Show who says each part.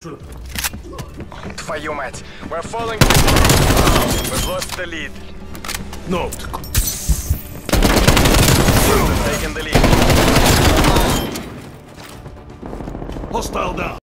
Speaker 1: Твою мать! We're falling. We've lost the lead.
Speaker 2: Note.
Speaker 1: Taking the lead.
Speaker 2: Hostile down.